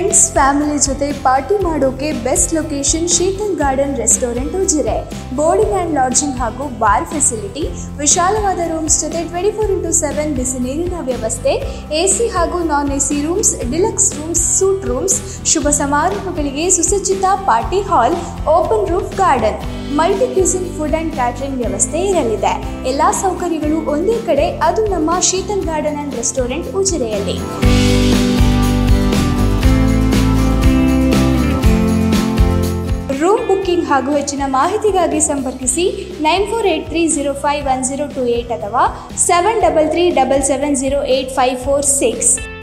Friends family ಜೊತೆ party ಮಾಡೋಕೆ best location Sheetal garden restaurant Ujire. Boarding and lodging ಹಾಗೂ bar facility, ವಿಶಾಲವಾದ ರೂಮ್ಸ್ ಜೊತೆ 24x7 ಬಿಸಿ ನೀರಿನ ವ್ಯವಸ್ಥೆ, ಎಸಿ ಹಾಗೂ non AC rooms, deluxe rooms, suite rooms, ಶುಭ ಸಮಾರಂಭಗಳಿಗೆ ಸುಸಜ್ಜಿತ party hall, open roof garden, multi cuisine food and catering ವ್ಯವಸ್ಥೆ ಇರಲಿದೆ. ಎಲ್ಲ ಸೌಕರ್ಯಗಳು ಒಂದೇ ಕಡೆ, ಅದು ನಮ್ಮ ಶೀತಲ್ ಗಾರ್ಡನ್ ಆ್ಯಂಡ್ ರೆಸ್ಟೋರೆಂಟ್ ಉಜಿರೆಯಲ್ಲಿ. ರೂಮ್ ಬುಕ್ಕಿಂಗ್ ಹಾಗೂ ಹೆಚ್ಚಿನ ಮಾಹಿತಿಗಾಗಿ ಸಂಪರ್ಕಿಸಿ 9483051028 ಅಥವಾ 7337708546.